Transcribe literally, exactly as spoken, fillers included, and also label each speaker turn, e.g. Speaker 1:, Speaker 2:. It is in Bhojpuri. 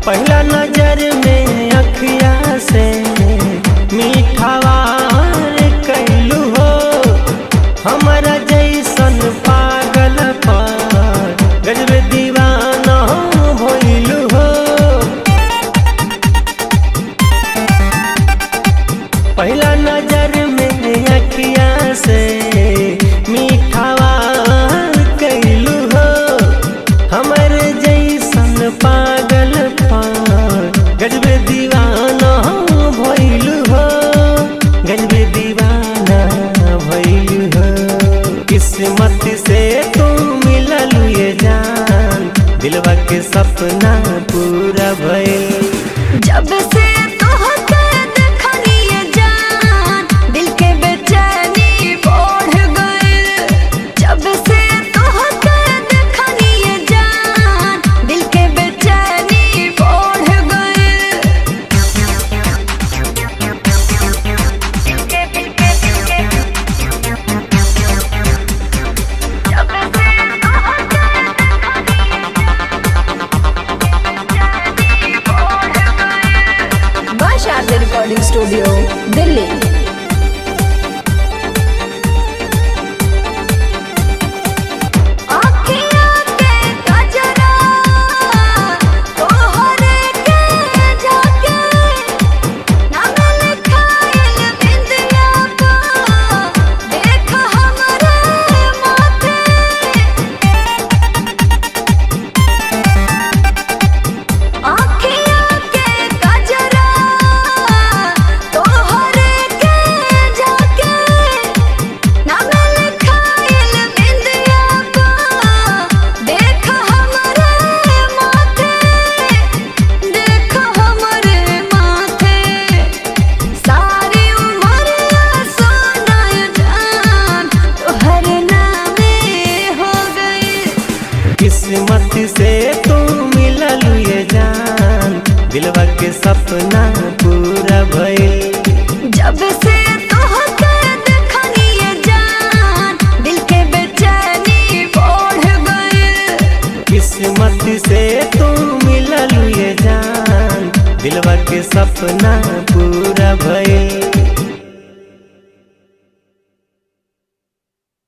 Speaker 1: पहला नजर में अखिया से मीठावार कैलू हो, हमारा जैसन पागल पर गजब दीवाना भइलू हो। पहला नजर में अखिया से मीठावार कैलू हो, हमारे जैसन पागल पर गजब दीवाना भइलू हो, गजब दीवाना भइलू हो। किस्मत से तू मिललू ये जान, दिलवा के सपना पूरा भइल।
Speaker 2: जब से तोहके देखनी ये जान, दिल के बेचैनी बढ़ गइल। जब से तोहके देखनी ये जान, दिल के बेचैनी बढ़ गइल। जब से बादशाह रिकॉर्डिंग स्टूडियो दिल्ली।
Speaker 1: किस्मत से तू मिललू ये जान, दिलवा के सपना पूरा भइल।
Speaker 2: जब से तोहके देखनी ये जान, दिल के बेचैनी बढ़ गइल।
Speaker 1: किस्मत से तू मिललू ये जान, दिलवा के सपना पूरा भइल।